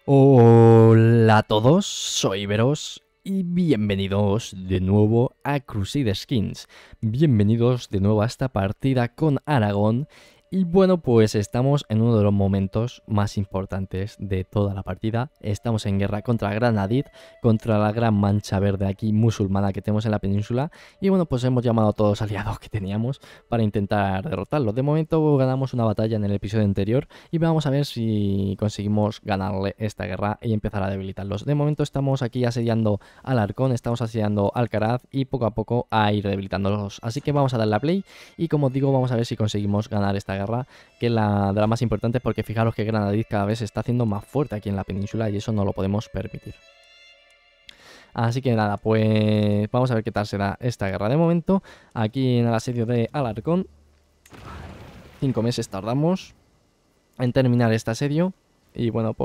Hola a todos, soy Veros y bienvenidos de nuevo a Crusader Skins. Bienvenidos de nuevo a esta partida con Aragón. Y bueno, pues estamos en uno de los momentos más importantes de toda la partida. Estamos en guerra contra Granadid, contra la gran mancha verde aquí musulmana que tenemos en la península. Y bueno, pues hemos llamado a todos los aliados que teníamos para intentar derrotarlos. De momento ganamos una batalla en el episodio anterior y vamos a ver si conseguimos ganarle esta guerra y empezar a debilitarlos. De momento estamos aquí asediando al Arcón, estamos asediando Alcaraz y poco a poco a ir debilitándolos. Así que vamos a darle a play y como os digo, vamos a ver si conseguimos ganar esta guerra, que es la de las más importantes, porque fijaros que Granadid cada vez se está haciendo más fuerte aquí en la península y eso no lo podemos permitir. Así que nada, pues vamos a ver qué tal será esta guerra. De momento, aquí en el asedio de Alarcón, 5 meses tardamos en terminar este asedio. Y bueno,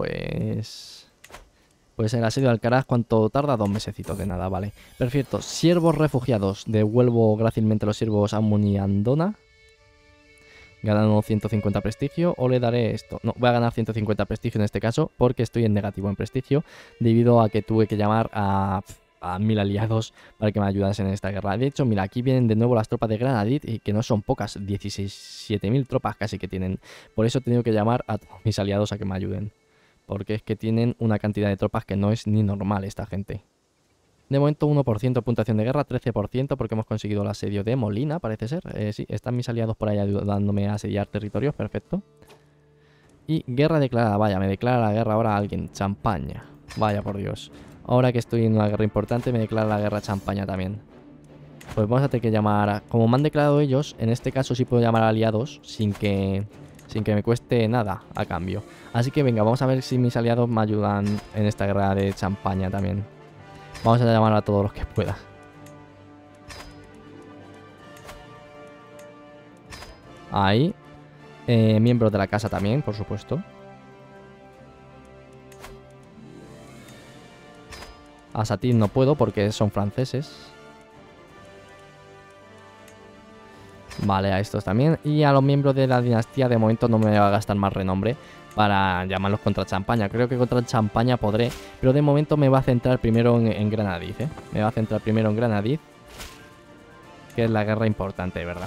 pues el asedio de Alcaraz, ¿cuánto tarda? 2 mesecitos de nada, vale. Perfecto. Siervos refugiados. Devuelvo grácilmente los siervos a Muniandona. Ganando 150 prestigio. O le daré esto. No, voy a ganar 150 prestigio en este caso, porque estoy en negativo en prestigio, debido a que tuve que llamar a 1000 aliados para que me ayudasen en esta guerra. De hecho, mira, aquí vienen de nuevo las tropas de Granadid, y que no son pocas, 17.000 tropas casi que tienen. Por eso he tenido que llamar a todos mis aliados a que me ayuden, porque es que tienen una cantidad de tropas que no es ni normal esta gente. De momento 1% puntuación de guerra, 13% porque hemos conseguido el asedio de Molina, parece ser. Sí, están mis aliados por ahí ayudándome a asediar territorios, perfecto. Y guerra declarada, vaya, me declara la guerra ahora alguien, Champaña. Vaya por Dios. Ahora que estoy en una guerra importante, me declara la guerra Champaña también. Pues vamos a tener que llamar, como me han declarado ellos, en este caso sí puedo llamar a aliados sin que me cueste nada a cambio. Así que venga, vamos a ver si mis aliados me ayudan en esta guerra de Champaña también. Vamos a llamar a todos los que pueda. Ahí. Miembros de la casa también, por supuesto. A Satín no puedo porque son franceses. Vale, a estos también. Y a los miembros de la dinastía de momento no me va a gastar más renombre para llamarlos contra Champaña. Creo que contra Champaña podré, pero de momento me va a centrar primero en Granadid, ¿eh? Me va a centrar primero en Granadid, que es la guerra importante, de verdad.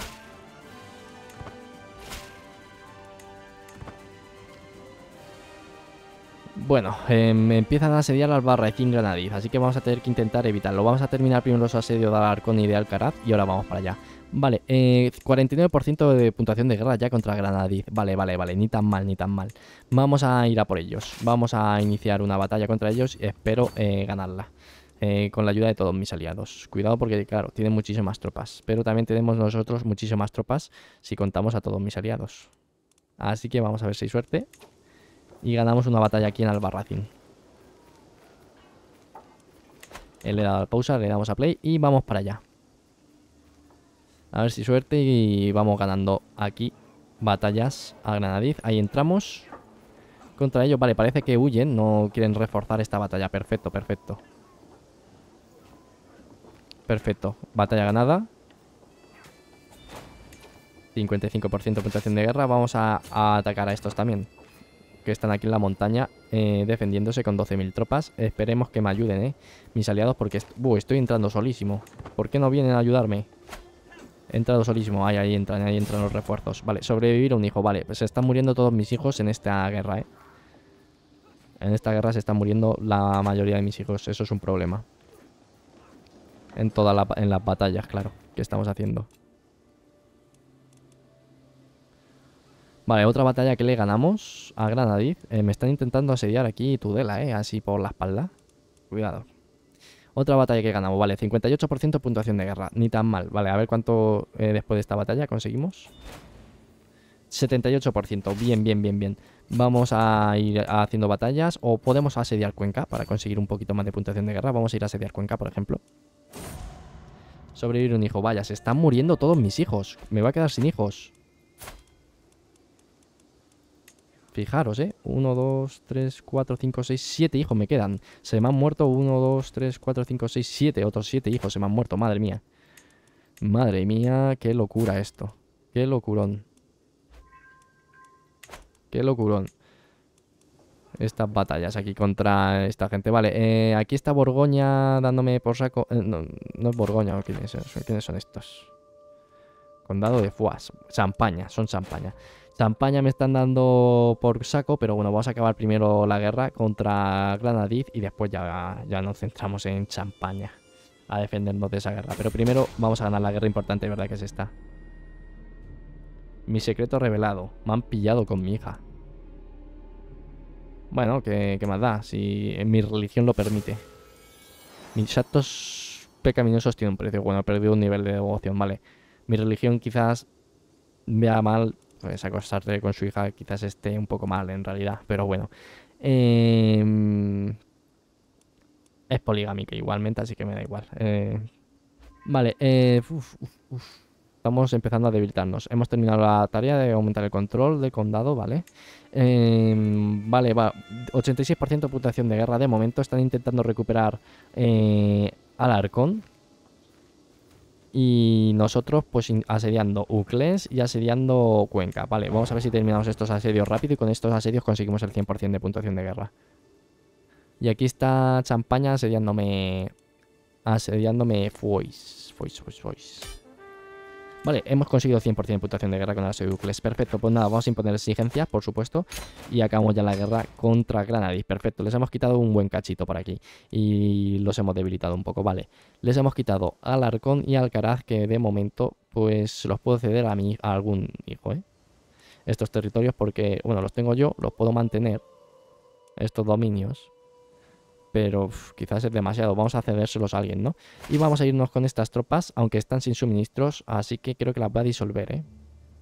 Bueno, me empiezan a asediar las Albarracín Granadid, así que vamos a tener que intentar evitarlo. Vamos a terminar primero los asedios de Alarcón y de Alcaraz y ahora vamos para allá. Vale, 49% de puntuación de guerra ya contra Granadid. Vale, ni tan mal, ni tan mal. Vamos a ir a por ellos. Vamos a iniciar una batalla contra ellos y espero ganarla. Con la ayuda de todos mis aliados. Cuidado porque, claro, tienen muchísimas tropas. Pero también tenemos nosotros muchísimas tropas si contamos a todos mis aliados. Así que vamos a ver si hay suerte y ganamos una batalla aquí en Albarracín. Le he dado a pausa, le damos a play y vamos para allá. A ver si suerte y vamos ganando aquí batallas a Granadid. Ahí entramos contra ellos. Vale, parece que huyen, no quieren reforzar esta batalla. Perfecto, perfecto. Perfecto, batalla ganada. 55% puntuación de guerra. Vamos a atacar a estos también, que están aquí en la montaña defendiéndose con 12.000 tropas. Esperemos que me ayuden, mis aliados, porque estoy entrando solísimo. ¿Por qué no vienen a ayudarme? He entrado solísimo. Ahí entran los refuerzos. Vale, sobrevivir a un hijo. Vale, pues se están muriendo todos mis hijos en esta guerra, En esta guerra se están muriendo la mayoría de mis hijos. Eso es un problema. En las batallas, claro, que estamos haciendo. Vale, otra batalla que le ganamos a Granadid. Me están intentando asediar aquí Tudela, así por la espalda. Cuidado. Otra batalla que ganamos, vale, 58% puntuación de guerra. Ni tan mal, vale, a ver cuánto después de esta batalla conseguimos. 78%, bien. Vamos a ir haciendo batallas. O podemos asediar Cuenca para conseguir un poquito más de puntuación de guerra. Vamos a ir a asediar Cuenca, por ejemplo. Sobrevivir un hijo, vaya, se están muriendo todos mis hijos. Me voy a quedar sin hijos. Fijaros, 1, 2, 3, 4, 5, 6, 7 hijos me quedan. Se me han muerto 1, 2, 3, 4, 5, 6, 7. Otros 7 hijos se me han muerto, madre mía. Madre mía, qué locura esto. Qué locurón. Qué locurón. estas batallas aquí contra esta gente. Vale, aquí está Borgoña dándome por saco. No, no es Borgoña, ¿quiénes son estos? Condado de Foix. Champaña, son Champaña. Champaña me están dando por saco, pero bueno, vamos a acabar primero la guerra contra Granadiz y después ya nos centramos en Champaña a defendernos de esa guerra. Pero primero vamos a ganar la guerra importante, ¿verdad? Que es esta. Mi secreto revelado. Me han pillado con mi hija. Bueno, ¿qué más da? Si mi religión lo permite. Mis actos pecaminosos tienen un precio. Bueno, he perdido un nivel de devoción, vale. Mi religión quizás vea mal, pues acostarse con su hija quizás esté un poco mal en realidad. Pero bueno. Es poligámica igualmente, así que me da igual. Vale, estamos empezando a debilitarnos. Hemos terminado la tarea de aumentar el control del condado, ¿vale? Vale, va. 86% de puntuación de guerra de momento. Están intentando recuperar Alarcón. Y nosotros, pues, asediando Uclés y asediando Cuenca. Vale, vamos a ver si terminamos estos asedios rápido. Y con estos asedios conseguimos el 100% de puntuación de guerra. Y aquí está Champaña asediándome Foix. Vale, hemos conseguido 100% de puntuación de guerra con el asedio de Uclés. Perfecto, pues nada, vamos a imponer exigencias, por supuesto. Y acabamos ya la guerra contra Granadiz. Perfecto, les hemos quitado un buen cachito por aquí. Y los hemos debilitado un poco, vale. Les hemos quitado Alarcón y Alcaraz, que de momento, pues los puedo ceder a algún hijo, ¿eh? Estos territorios porque, bueno, los tengo yo, los puedo mantener. Estos dominios. Pero quizás es demasiado. Vamos a cedérselos a alguien, ¿no? Y vamos a irnos con estas tropas, aunque están sin suministros. Así que creo que las voy a disolver, ¿eh?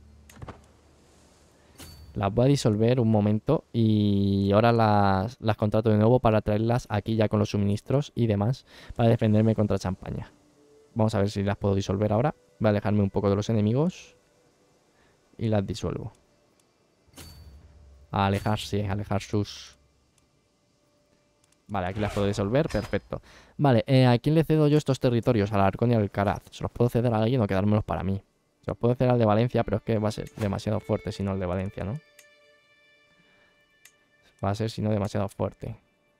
Las voy a disolver un momento. Y ahora las contrato de nuevo para traerlas aquí ya con los suministros y demás. Para defenderme contra Champaña. Vamos a ver si las puedo disolver ahora. Voy a alejarme un poco de los enemigos. Y las disuelvo. A alejarse, a alejar sus... Vale, aquí las puedo disolver, perfecto. Vale, ¿a quién le cedo yo estos territorios? Al Arcón y al Alcaraz. ¿Se los puedo ceder a alguien o quedármelos para mí? Se los puedo ceder al de Valencia, pero es que va a ser demasiado fuerte si no el de Valencia, ¿no? Va a ser si no demasiado fuerte.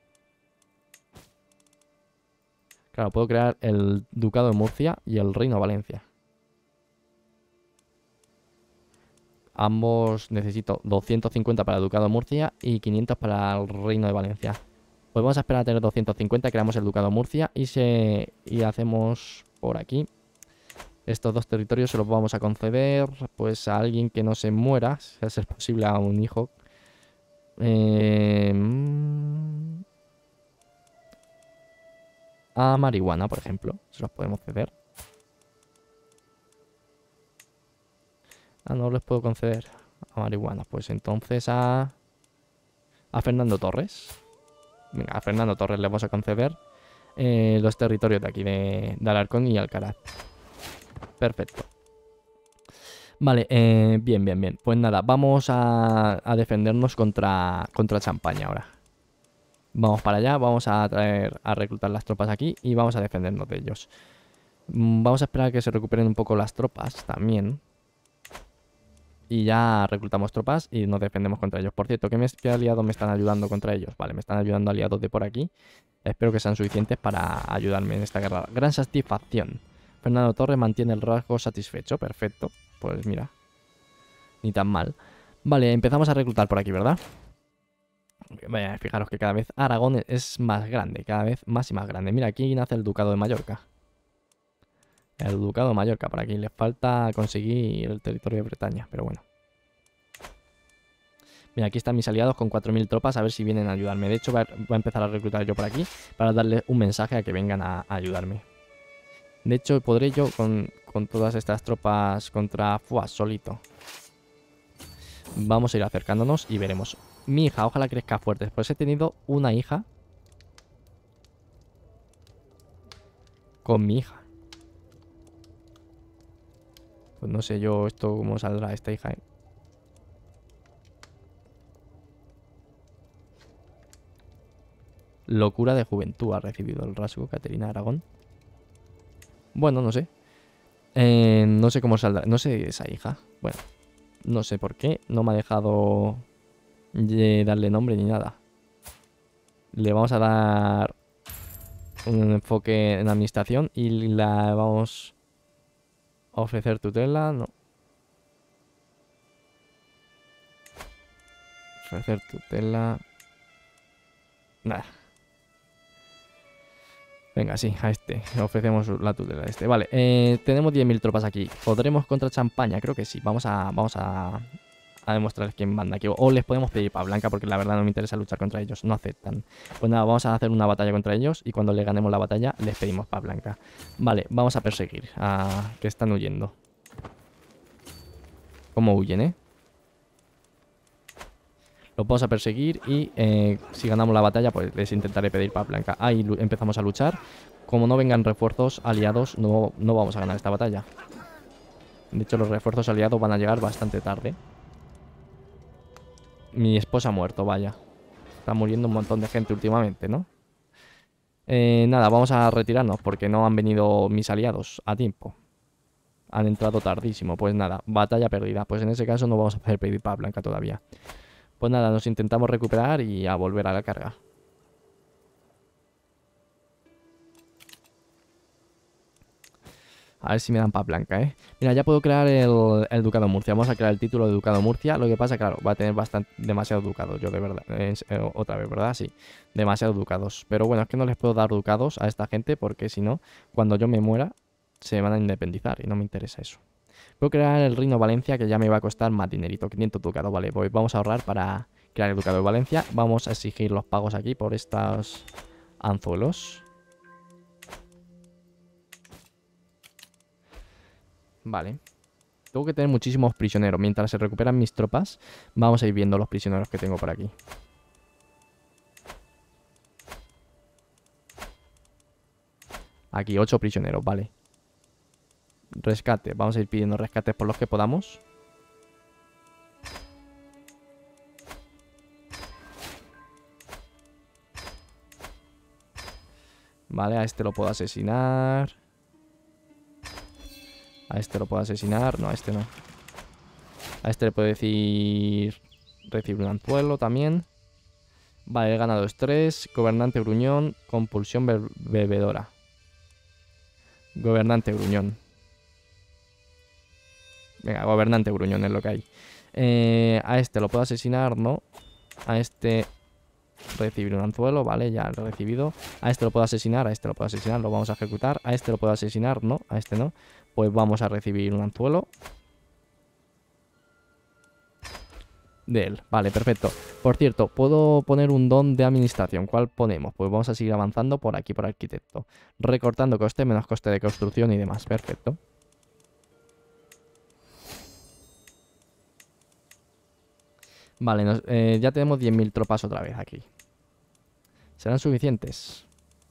Claro, puedo crear el Ducado de Murcia y el Reino de Valencia. Ambos necesito 250 para el Ducado de Murcia y 500 para el Reino de Valencia. Pues vamos a esperar a tener 250, creamos el Ducado de Murcia y hacemos por aquí. Estos dos territorios se los vamos a conceder pues a alguien que no se muera, si a ser posible a un hijo. A Marihuana, por ejemplo, se los podemos ceder. Ah, no les puedo conceder a Marihuana, pues entonces a Fernando Torres. Venga, a Fernando Torres le vamos a conceder los territorios de aquí de Alarcón y Alcaraz. Perfecto. Vale, bien. Pues nada, vamos a defendernos contra Champaña ahora. Vamos para allá, vamos a reclutar las tropas aquí y vamos a defendernos de ellos. Vamos a esperar a que se recuperen un poco las tropas también. Y ya reclutamos tropas y nos defendemos contra ellos. Por cierto, ¿qué aliados me están ayudando contra ellos? Vale, me están ayudando aliados de por aquí. Espero que sean suficientes para ayudarme en esta guerra. Gran satisfacción. Fernando Torres mantiene el rasgo satisfecho. Perfecto. Pues mira. Ni tan mal. Vale, empezamos a reclutar por aquí, ¿verdad? Vaya, fijaros que cada vez Aragón es más grande. Cada vez más y más grande. Mira, aquí nace el Ducado de Mallorca. El Ducado de Mallorca, por aquí. Les falta conseguir el territorio de Bretaña, pero bueno. Mira, aquí están mis aliados con 4000 tropas, a ver si vienen a ayudarme. De hecho, voy a empezar a reclutar yo por aquí para darles un mensaje a que vengan a ayudarme. De hecho, podré yo con todas estas tropas contra Foix solito. Vamos a ir acercándonos y veremos. Mi hija, ojalá crezca fuerte. Pues he tenido una hija con mi hija. Pues no sé yo esto cómo saldrá esta hija, ¿eh? Locura de juventud ha recibido el rasgo Caterina Aragón. Bueno, no sé. No sé cómo saldrá. No sé esa hija. Bueno, no sé por qué. No me ha dejado darle nombre ni nada. Le vamos a dar un enfoque en administración y la vamos a ofrecer tutela. No. Ofrecer tutela. Nada. Venga, sí, a este. Ofrecemos la tutela a este. Vale, tenemos 10.000 tropas aquí. ¿Podremos contra Champaña? Creo que sí. Vamos a demostrarles quién manda aquí. O les podemos pedir para Blanca porque la verdad no me interesa luchar contra ellos. No aceptan. Pues nada, vamos a hacer una batalla contra ellos y cuando le ganemos la batalla les pedimos para Blanca. Vale, vamos a perseguir a que están huyendo. ¿Cómo huyen, Los vamos a perseguir y si ganamos la batalla pues les intentaré pedir para Blanca. Ahí empezamos a luchar. Como no vengan refuerzos aliados no vamos a ganar esta batalla. De hecho los refuerzos aliados van a llegar bastante tarde. Mi esposa ha muerto, vaya. Está muriendo un montón de gente últimamente, ¿no? Nada, vamos a retirarnos porque no han venido mis aliados a tiempo. Han entrado tardísimo. Pues nada, batalla perdida. Pues en ese caso no vamos a poder pedir para Blanca todavía. Pues nada, nos intentamos recuperar y a volver a la carga. A ver si me dan pa' Blanca, Mira, ya puedo crear el Ducado de Murcia. Vamos a crear el título de Ducado de Murcia. Lo que pasa, claro, va a tener demasiados ducados. Yo de verdad, otra vez, ¿verdad? Sí, demasiados ducados. Pero bueno, es que no les puedo dar ducados a esta gente porque si no, cuando yo me muera, se van a independizar y no me interesa eso. Puedo crear el Reino de Valencia que ya me va a costar más dinerito, 500 ducados, vale. Pues vamos a ahorrar para crear el Ducado de Valencia. Vamos a exigir los pagos aquí por estos anzuelos. Vale. Tengo que tener muchísimos prisioneros. Mientras se recuperan mis tropas, vamos a ir viendo los prisioneros que tengo por aquí. Aquí, 8 prisioneros, vale. Rescate, vamos a ir pidiendo rescates por los que podamos. Vale, a este lo puedo asesinar. A este lo puedo asesinar. No, a este no. A este le puedo decir... Recibir un anzuelo también. Vale, he ganado estrés. Gobernante gruñón. Compulsión bebedora. Gobernante gruñón. Venga, gobernante gruñón es lo que hay. A este lo puedo asesinar, ¿no? A este... Recibir un anzuelo, vale, ya lo he recibido. A este lo puedo asesinar, a este lo puedo asesinar, lo vamos a ejecutar. A este lo puedo asesinar, no, a este no. Pues vamos a recibir un anzuelo de él, vale, perfecto. Por cierto, puedo poner un don de administración. ¿Cuál ponemos? Pues vamos a seguir avanzando por aquí, por arquitecto. Recortando coste menos coste de construcción y demás, perfecto. Vale, ya tenemos 10.000 tropas otra vez aquí. ¿Serán suficientes?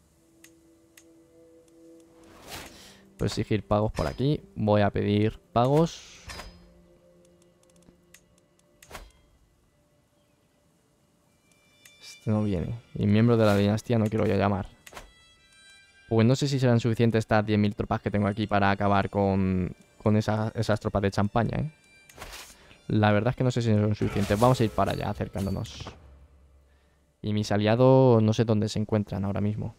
Pues exigir pagos por aquí. Voy a pedir pagos. Este no viene. Y miembro de la dinastía no quiero ya llamar. Pues no sé si serán suficientes estas 10.000 tropas que tengo aquí para acabar con esas tropas de Champaña, La verdad es que no sé si son suficientes. Vamos a ir para allá, acercándonos. Y mis aliados no sé dónde se encuentran ahora mismo.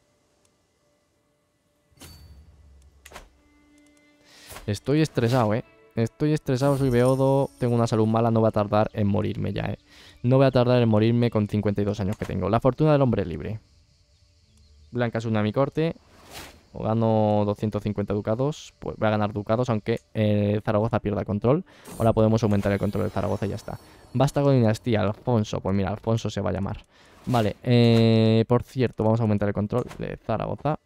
Estoy estresado, Estoy estresado, soy beodo, tengo una salud mala, no va a tardar en morirme ya, No voy a tardar en morirme con 52 años que tengo. La fortuna del hombre libre. Blanca es una mi corte. O gano 250 ducados. Pues voy a ganar ducados, aunque Zaragoza pierda control. Ahora podemos aumentar el control de Zaragoza y ya está. Vástago dinastía, Alfonso. Pues mira, Alfonso se va a llamar. Vale, por cierto, vamos a aumentar el control de Zaragoza.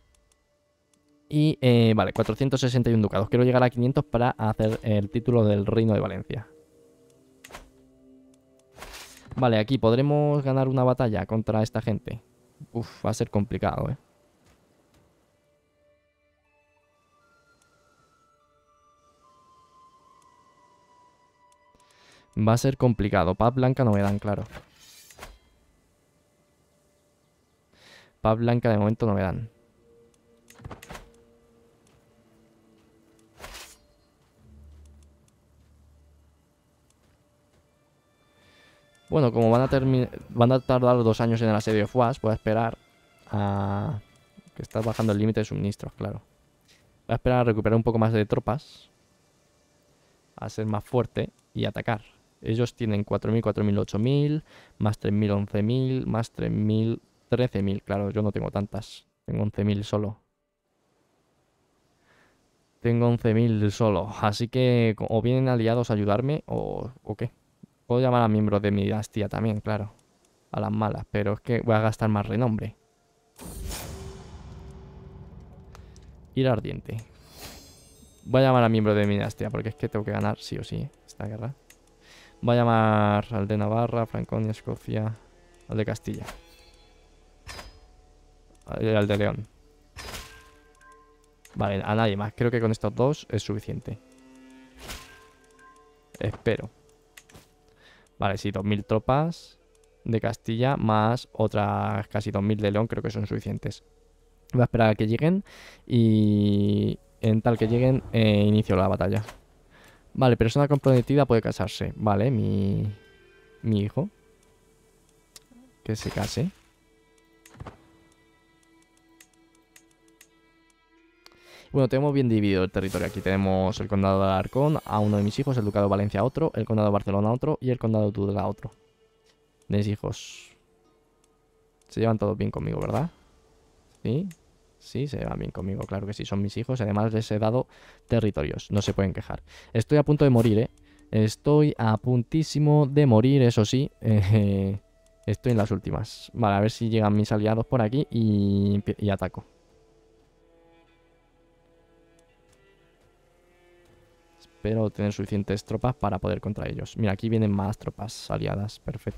Y, vale, 461 ducados. Quiero llegar a 500 para hacer el título del Reino de Valencia. Vale, aquí podremos ganar una batalla contra esta gente. Uf, va a ser complicado, Va a ser complicado. Paz blanca no me dan, claro. Paz blanca de momento no me dan. Bueno, como van a tardar 2 años en el asedio de Fuas, voy a esperar a... que está bajando el límite de suministros, claro. Voy a esperar a recuperar un poco más de tropas, a ser más fuerte y atacar. Ellos tienen 4.000, 4.000, 8.000, más 3.000, 11.000, más 3.000, 13.000. Claro, yo no tengo tantas. Tengo 11.000 solo. Tengo 11.000 solo. Así que o vienen aliados a ayudarme o qué. Puedo llamar a miembros de mi dinastía también, claro. A las malas, pero es que voy a gastar más renombre. Ira ardiente. Voy a llamar a miembros de mi dinastía porque es que tengo que ganar sí o sí esta guerra. Voy a llamar al de Navarra, Franconia, Escocia, al de Castilla. Al de León. Vale, a nadie más. Creo que con estos dos es suficiente. Espero. Vale, sí, 2.000 tropas de Castilla más otras casi 2.000 de León creo que son suficientes. Voy a esperar a que lleguen y en tal que lleguen inicio la batalla. Vale, persona comprometida puede casarse. Vale, mi hijo. Que se case. Bueno, tenemos bien dividido el territorio. Aquí tenemos el condado de Alarcón a uno de mis hijos, el ducado de Valencia a otro, el condado de Barcelona a otro y el condado de Tudela a otro. De mis hijos. Se llevan todos bien conmigo, ¿verdad? Sí, sí, se llevan bien conmigo, claro que sí, son mis hijos. Además les he dado territorios, no se pueden quejar. Estoy a punto de morir, ¿eh? Estoy a puntísimo de morir, eso sí. Estoy en las últimas. Vale, a ver si llegan mis aliados por aquí y ataco. Espero tener suficientes tropas para poder contra ellos. Mira, aquí vienen más tropas aliadas, perfecto.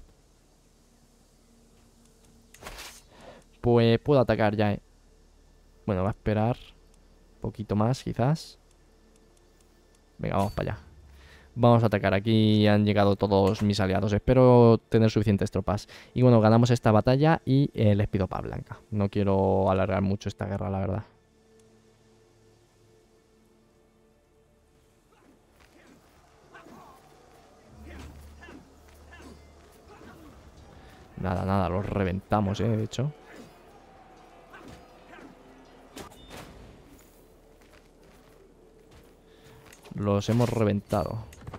Pues puedo atacar ya, ¿eh? Bueno, va a esperar un poquito más, quizás. Venga, vamos para allá. Vamos a atacar. Aquí han llegado todos mis aliados. Espero tener suficientes tropas. Y bueno, ganamos esta batalla y les pido paz blanca. No quiero alargar mucho esta guerra, la verdad. Nada, nada, los reventamos, de hecho. Los hemos reventado.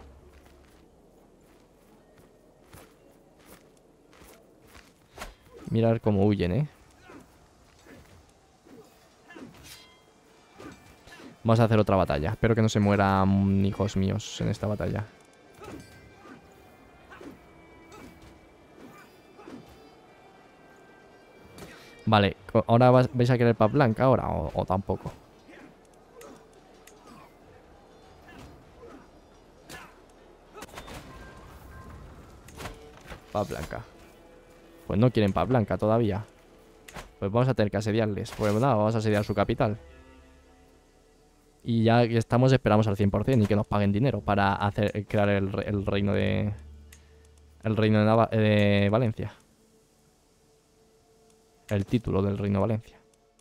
Mirad cómo huyen, Vamos a hacer otra batalla. Espero que no se mueran hijos míos en esta batalla. Vale, ¿ahora vais a querer paz blanca ahora o tampoco? Paz blanca. Pues no quieren paz blanca todavía. Pues vamos a tener que asediarles. Pues nada, vamos a asediar su capital. Y ya que estamos, esperamos al 100% y que nos paguen dinero para crear el reino de... El reino de Valencia. El título del reino de Valencia.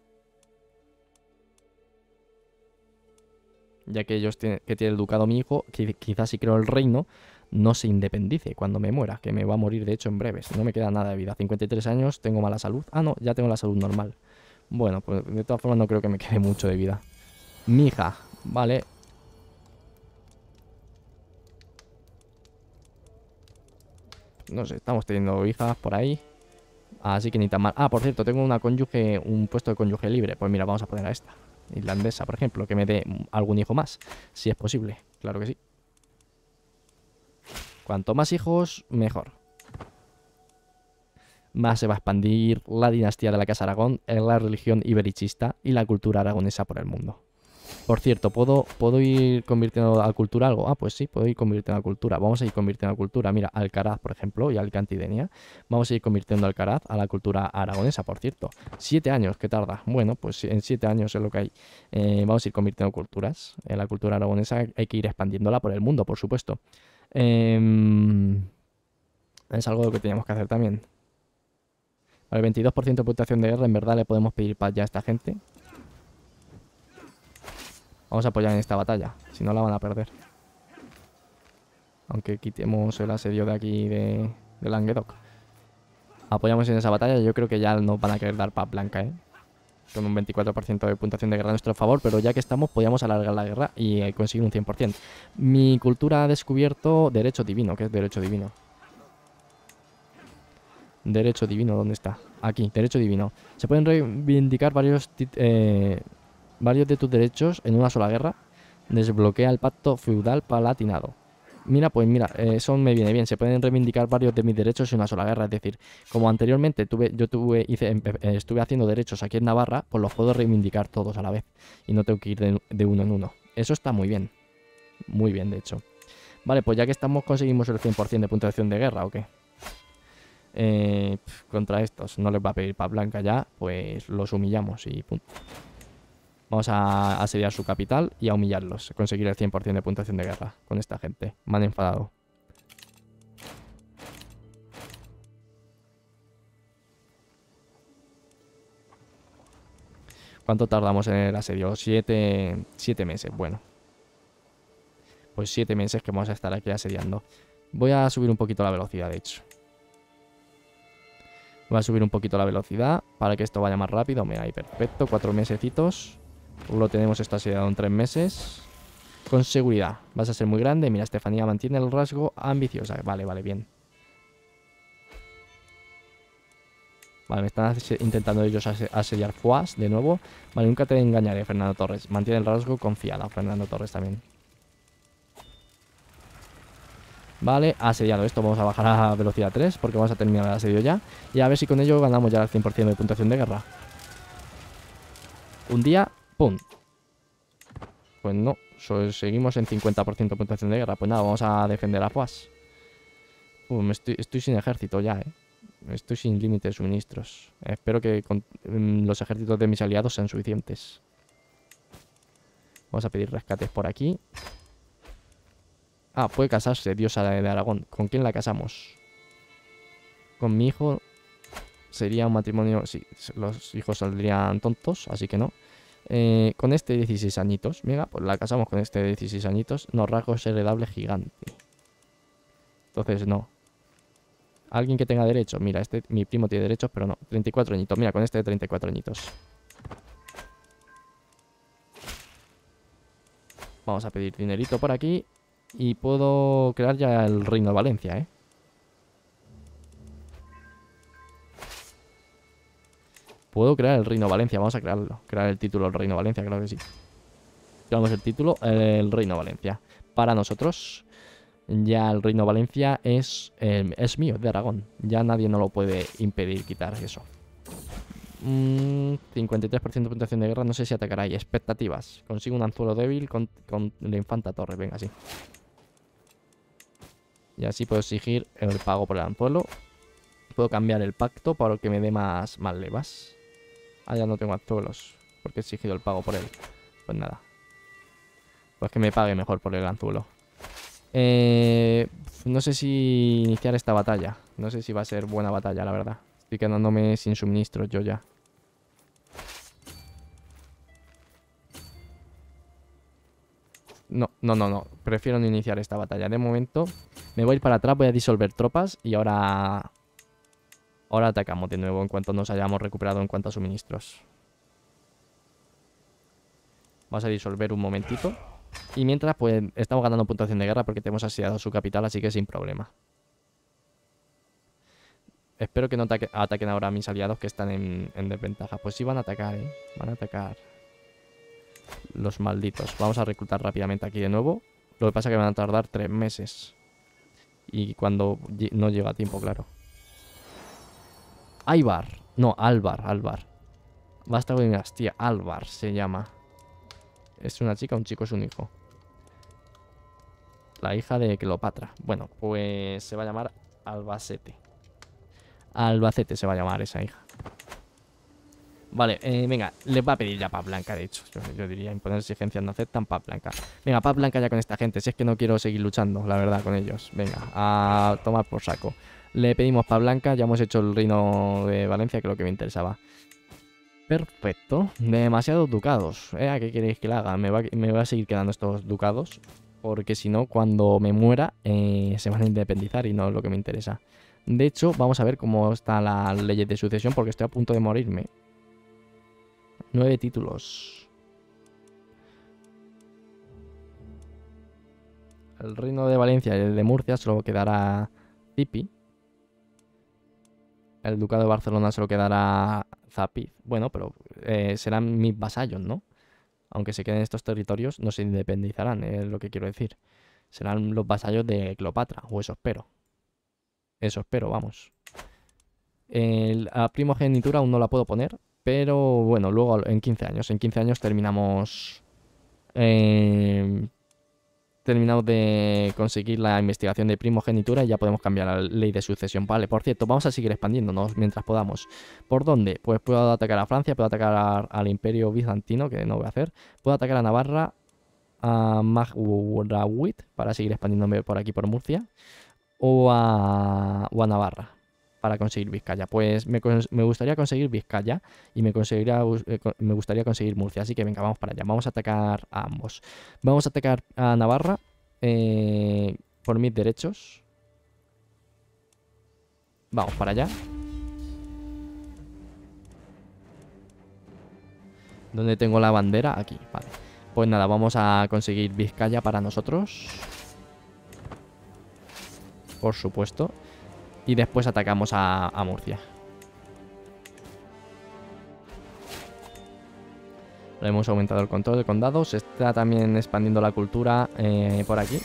Ya que ellos tienen el ducado mi hijo, quizás si creo el reino, no se independice cuando me muera, que me va a morir de hecho en breves. No me queda nada de vida. 53 años, tengo mala salud. Ah, no, ya tengo la salud normal. Bueno, pues de todas formas no creo que me quede mucho de vida. Mi hija, vale. No sé, estamos teniendo hijas por ahí. Así que ni tan mal. Ah, por cierto, tengo una cónyuge, un puesto de cónyuge libre. Pues mira, vamos a poner a esta. Irlandesa, por ejemplo, que me dé algún hijo más. Si es posible, claro que sí. Cuanto más hijos, mejor. Más se va a expandir la dinastía de la Casa Aragón, la religión iberichista y la cultura aragonesa por el mundo. Por cierto, ¿puedo ir convirtiendo a cultura algo? Ah, pues sí, puedo ir convirtiendo a cultura. Vamos a ir convirtiendo a cultura. Mira, Alcaraz, por ejemplo, y Alicantidenia. Vamos a ir convirtiendo Alcaraz a la cultura aragonesa, por cierto. 7 años, ¿qué tarda? Bueno, pues en 7 años es lo que hay. Vamos a ir convirtiendo culturas. La cultura aragonesa hay que ir expandiéndola por el mundo, por supuesto. Es algo que teníamos que hacer también. Al 22% de puntuación de guerra, en verdad le podemos pedir paz ya a esta gente. Vamos a apoyar en esta batalla, si no la van a perder. Aunque quitemos el asedio de aquí de Languedoc. Apoyamos en esa batalla. Yo creo que ya nos van a querer dar paz blanca, ¿eh? Con un 24% de puntuación de guerra a nuestro favor, pero ya que estamos, podíamos alargar la guerra y conseguir un 100%. Mi cultura ha descubierto derecho divino. ¿Qué es derecho divino? Derecho divino, ¿dónde está? Aquí, derecho divino. Se pueden reivindicar varios de tus derechos en una sola guerra. Desbloquea el pacto feudal palatinado. Mira, pues mira, eso me viene bien. Se pueden reivindicar varios de mis derechos en una sola guerra. Es decir, como anteriormente estuve haciendo derechos aquí en Navarra, pues los puedo reivindicar todos a la vez. Y no tengo que ir de uno en uno. Eso está muy bien. Muy bien, de hecho. Vale, pues ya que estamos, conseguimos el 100% de puntuación de guerra, ¿o qué? Contra estos no les va a pedir paz blanca ya, pues los humillamos y punto. Vamos a asediar su capital y a humillarlos. Conseguir el 100% de puntuación de guerra con esta gente. Me han enfadado. ¿Cuánto tardamos en el asedio? 7 meses, bueno. Pues 7 meses que vamos a estar aquí asediando. Voy a subir un poquito la velocidad, de hecho. Voy a subir un poquito la velocidad para que esto vaya más rápido. Mira, ahí perfecto, 4 mesecitos. Lo tenemos esto asediado en 3 meses. Con seguridad. Vas a ser muy grande. Mira, Estefanía mantiene el rasgo ambiciosa. Vale, vale, bien. Vale, me están intentando ellos asediar Foix de nuevo. Vale, nunca te engañaré, Fernando Torres. Mantiene el rasgo confiada, Fernando Torres también. Vale, asediado esto. Vamos a bajar a velocidad 3 porque vamos a terminar el asedio ya. Y a ver si con ello ganamos ya el 100% de puntuación de guerra. Un día, ¡pum! Pues no, seguimos en 50% de puntuación de guerra. Pues nada, vamos a defender a Foix. Estoy sin ejército ya, Estoy sin límite de suministros. Espero que los ejércitos de mis aliados sean suficientes. Vamos a pedir rescates por aquí. Ah, puede casarse, diosa de Aragón. ¿Con quién la casamos? Con mi hijo. Sería un matrimonio... Sí, los hijos saldrían tontos, así que no. Con este 16 añitos. Mira, pues la casamos con este 16 añitos. No, rasgos heredable gigante. Entonces no. Alguien que tenga derechos. Mira, mi primo tiene derechos, pero no. 34 añitos. Mira, con este de 34 añitos. Vamos a pedir dinerito por aquí. Y puedo crear ya el Reino de Valencia, Puedo crear el Reino de Valencia. Vamos a crearlo. Crear el título del Reino de Valencia, claro que sí. Creamos el título, el Reino de Valencia. Para nosotros, ya el Reino de Valencia es mío, de Aragón. Ya nadie nos lo puede impedir quitar eso. 53% de puntuación de guerra. No sé si atacará ahí. Expectativas. Consigo un anzuelo débil con la infanta Torres. Venga, sí. Y así puedo exigir el pago por el anzuelo. Puedo cambiar el pacto para que me dé más levas. Ah, ya no tengo anzuelos porque he exigido el pago por él. Pues nada. Pues que me pague mejor por el anzuelo. No sé si iniciar esta batalla. No sé si va a ser buena batalla, la verdad. Estoy quedándome sin suministros yo ya. No. Prefiero no iniciar esta batalla. De momento me voy a ir para atrás, voy a disolver tropas y ahora atacamos de nuevo en cuanto nos hayamos recuperado en cuanto a suministros. Vamos a disolver un momentito. Y mientras, pues, estamos ganando puntuación de guerra porque tenemos asediado su capital, así que sin problema. Espero que no ataquen ahora a mis aliados que están en desventaja. Pues sí van a atacar, Van a atacar los malditos. Vamos a reclutar rápidamente aquí de nuevo. Lo que pasa es que van a tardar 3 meses. Y cuando no llega a tiempo, claro. Aibar. No, Alvar. Basta con dinastía. Alvar se llama. ¿Es una chica o un chico? Es un hijo. La hija de Cleopatra. Bueno, pues se va a llamar Albacete. Albacete se va a llamar esa hija. Vale, venga, les va a pedir ya paz blanca, de hecho. Yo diría, imponer exigencias no aceptan, paz blanca. Venga, paz blanca ya con esta gente. Si es que no quiero seguir luchando, la verdad, con ellos. Venga, a tomar por saco. Le pedimos paz blanca, ya hemos hecho el reino de Valencia, que es lo que me interesaba. Perfecto. Demasiados ducados. ¿A qué queréis que le haga? Me va a seguir quedando estos ducados. Porque si no, cuando me muera, se van a independizar y no es lo que me interesa. De hecho, vamos a ver cómo están las leyes de sucesión porque estoy a punto de morirme. 9 títulos. El reino de Valencia y el de Murcia se lo quedará Zipi. El ducado de Barcelona se lo quedará Zapiz. Bueno, pero serán mis vasallos, ¿no? Aunque se queden estos territorios, no se independizarán, es lo que quiero decir. Serán los vasallos de Cleopatra, o eso espero. Eso espero, vamos. La primogenitura aún no la puedo poner, pero bueno, luego en 15 años. En 15 años terminamos... terminamos de conseguir la investigación de primogenitura y ya podemos cambiar la ley de sucesión. Vale, por cierto, vamos a seguir expandiéndonos mientras podamos. ¿Por dónde? Pues puedo atacar a Francia, puedo atacar al Imperio Bizantino, que no voy a hacer. Puedo atacar a Navarra, a Magrawit, para seguir expandiéndome por aquí, por Murcia. O a Navarra, para conseguir Vizcaya. Pues me gustaría conseguir Vizcaya y me gustaría conseguir Murcia. Así que venga, vamos para allá. Vamos a atacar a ambos. Vamos a atacar a Navarra por mis derechos. Vamos para allá. ¿Dónde tengo la bandera? Aquí, vale. Pues nada, vamos a conseguir Vizcaya para nosotros. Por supuesto. Y después atacamos a Murcia. Le hemos aumentado el control de condado. Se está también expandiendo la cultura por aquí.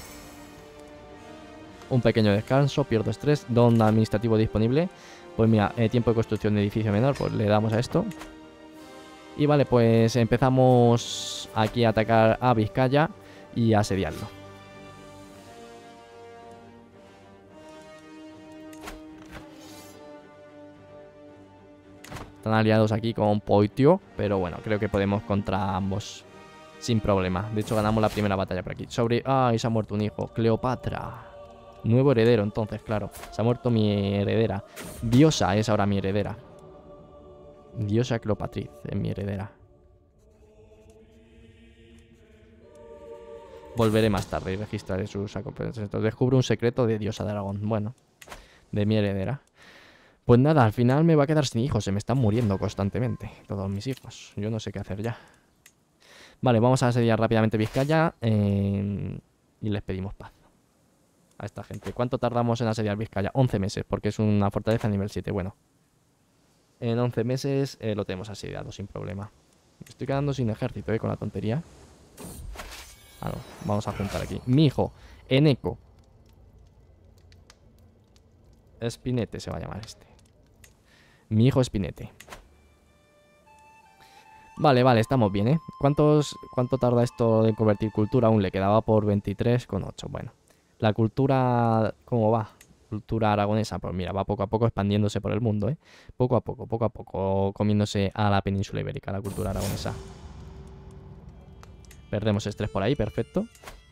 Un pequeño descanso, pierdo estrés. Don administrativo disponible. Pues mira, tiempo de construcción de edificio menor. Pues le damos a esto. Y vale, pues empezamos aquí a atacar a Vizcaya y a asediarlo. Están aliados aquí con Poitio, pero bueno, creo que podemos contra ambos sin problema. De hecho, ganamos la primera batalla por aquí. ¡Ay, se ha muerto un hijo! Cleopatra. Nuevo heredero, entonces, claro. Se ha muerto mi heredera. Diosa es ahora mi heredera. Diosa Cleopatriz es mi heredera. Volveré más tarde y registraré sus acompañamientos. Descubro un secreto de Diosa de Aragón. Bueno, de mi heredera. Pues nada, al final me va a quedar sin hijos. Se me están muriendo constantemente todos mis hijos. Yo no sé qué hacer ya. Vale, vamos a asediar rápidamente Vizcaya y les pedimos paz a esta gente. ¿Cuánto tardamos en asediar Vizcaya? 11 meses, porque es una fortaleza nivel 7. Bueno, en 11 meses lo tenemos asediado sin problema. Me estoy quedando sin ejército, con la tontería. Ah, no, vamos a juntar aquí. Mi hijo, Eneco. Espinete se va a llamar este. Mi hijo Espinete. Vale, vale, estamos bien, ¿eh? ¿Cuánto tarda esto de convertir cultura? Aún le quedaba por 23,8. Bueno, la cultura, ¿cómo va? Cultura aragonesa, pues mira, va poco a poco expandiéndose por el mundo, ¿eh? Poco a poco, comiéndose a la península ibérica, la cultura aragonesa. Perdemos estrés por ahí, perfecto.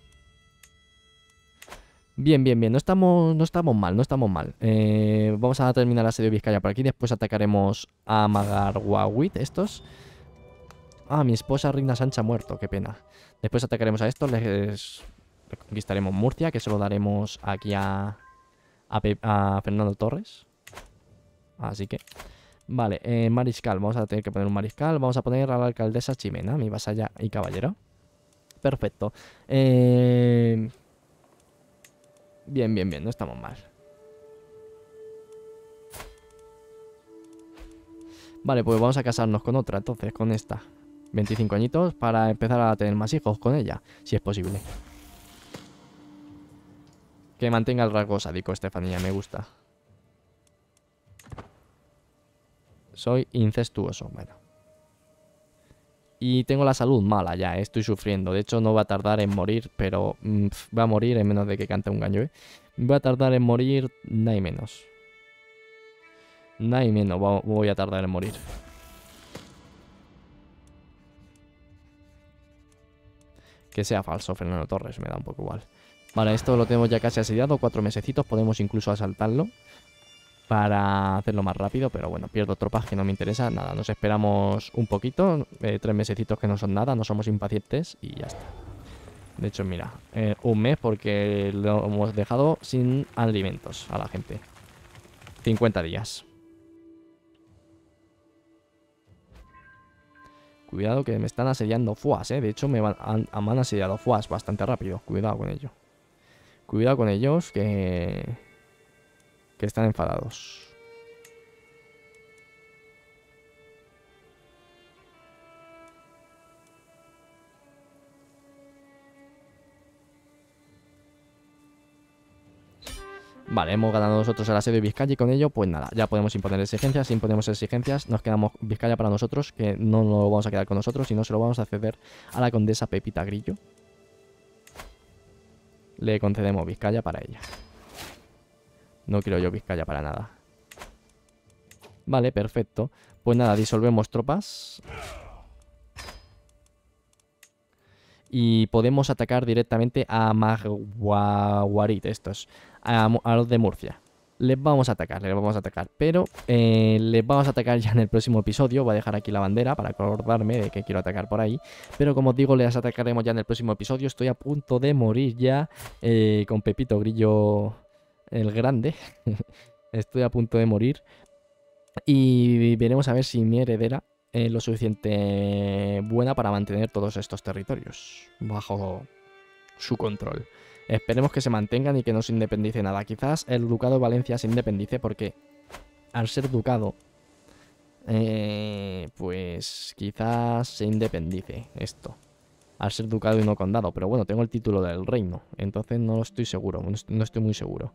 Bien, bien, bien. No estamos mal, no estamos mal. Vamos a terminar el asedio de Vizcaya por aquí. Después atacaremos a Magarwawit, estos. Ah, mi esposa Reina Sancha ha muerto, qué pena. Después atacaremos a estos, les conquistaremos Murcia, que se lo daremos aquí a Fernando Torres. Así que... Vale, mariscal. Vamos a tener que poner un mariscal. Vamos a poner a la alcaldesa Chimena, mi vasalla y caballero. Perfecto. Bien, bien, bien, no estamos mal. Vale, pues vamos a casarnos con otra, entonces, con esta. 25 añitos para empezar a tener más hijos con ella, si es posible. Que mantenga el rasgo sádico, Estefanía, me gusta. Soy incestuoso, bueno. Y tengo la salud mala ya, estoy sufriendo. De hecho, no va a tardar en morir, pero va a morir en menos de que cante un gallo, ¿eh? Va a tardar en morir, nada y menos. Nada y menos voy a tardar en morir. Que sea falso, Fernando Torres, me da un poco igual. Vale, esto lo tenemos ya casi asediado, 4 mesecitos, podemos incluso asaltarlo para hacerlo más rápido, pero bueno, pierdo tropas que no me interesa. Nada, nos esperamos un poquito, 3 mesecitos que no son nada, no somos impacientes y ya está. De hecho, mira, un mes porque lo hemos dejado sin alimentos a la gente. 50 días. Cuidado que me están asediando Fuas, De hecho, me han asediado Fuas bastante rápido. Cuidado con ello. Cuidado con ellos que están enfadados. Vale, hemos ganado nosotros el asedio de Vizcaya y con ello, pues nada, ya podemos imponer exigencias. Si imponemos exigencias, nos quedamos Vizcaya para nosotros, que no nos lo vamos a quedar con nosotros, sino se lo vamos a ceder a la condesa Pepita Grillo. Le concedemos Vizcaya para ella. No quiero yo Vizcaya para nada. Vale, perfecto. Pues nada, disolvemos tropas. Y podemos atacar directamente a Magwawarit, estos. A los de Murcia. Les vamos a atacar. Pero les vamos a atacar ya en el próximo episodio. Voy a dejar aquí la bandera para acordarme de que quiero atacar por ahí. Pero como os digo, les atacaremos ya en el próximo episodio. Estoy a punto de morir ya con Pepito Grillo el Grande. Estoy a punto de morir. Y veremos a ver si mi heredera es lo suficiente buena para mantener todos estos territorios bajo su control. Esperemos que se mantengan y que no se independice nada. Quizás el ducado de Valencia se independice porque al ser ducado, pues quizás se independice esto. Al ser ducado y no condado. Pero bueno, tengo el título del reino. Entonces no estoy seguro. No estoy muy seguro.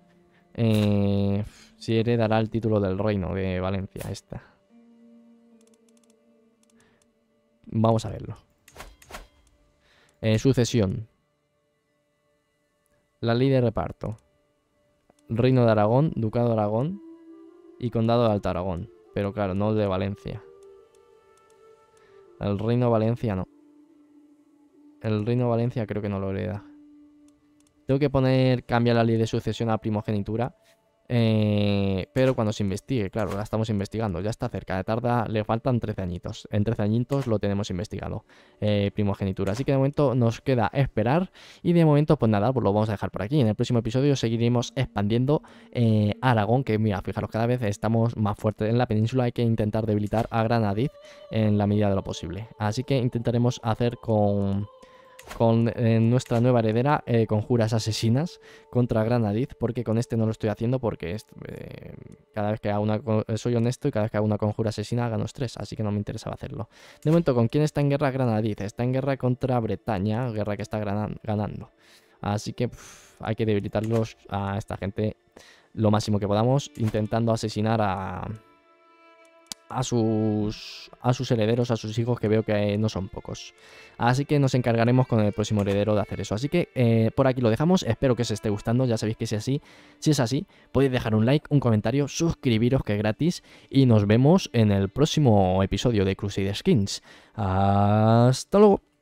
Si heredará el título del reino de Valencia esta. Vamos a verlo. Sucesión. La ley de reparto. Reino de Aragón, Ducado de Aragón y Condado de Alto Aragón. Pero claro, no el de Valencia. El Reino de Valencia no. El Reino de Valencia creo que no lo hereda. Tengo que cambiar la ley de sucesión a primogenitura. Pero cuando se investigue, claro, la estamos investigando. Ya está cerca, le faltan 13 añitos. En 13 añitos lo tenemos investigado. Primogenitura. Así que de momento nos queda esperar. Y de momento, pues nada, pues lo vamos a dejar por aquí. En el próximo episodio seguiremos expandiendo Aragón. Que mira, fijaros, cada vez estamos más fuertes en la península. Hay que intentar debilitar a Granadiz en la medida de lo posible. Así que intentaremos hacer con nuestra nueva heredera conjuras asesinas contra Granadiz, porque con este no lo estoy haciendo porque cada vez que hago soy honesto y cada vez que hago una conjura asesina gano 3, así que no me interesaba hacerlo. De momento, ¿con quién está en guerra Granadiz? Está en guerra contra Bretaña, guerra que está ganando. Así que hay que debilitarlos a esta gente lo máximo que podamos, intentando asesinar a sus herederos, a sus hijos, que veo que no son pocos. Así que nos encargaremos con el próximo heredero de hacer eso. Así que por aquí lo dejamos. Espero que os esté gustando. Ya sabéis que si es así, podéis dejar un like, un comentario, suscribiros, que es gratis. Y nos vemos en el próximo episodio de Crusader Kings. Hasta luego.